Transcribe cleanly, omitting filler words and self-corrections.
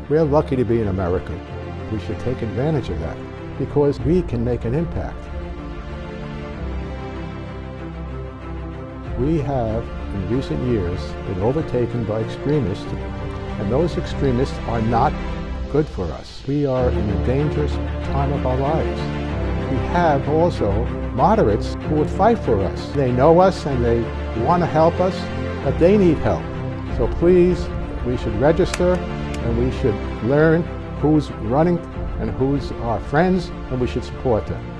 We're lucky to be in America. We should take advantage of that because we can make an impact. We have, in recent years, been overtaken by extremists, and those extremists are not good for us. We are in a dangerous time of our lives. We have also moderates who would fight for us. They know us and they want to help us, but they need help. So please, we should register and we should learn who's running and who's our friends, and we should support them.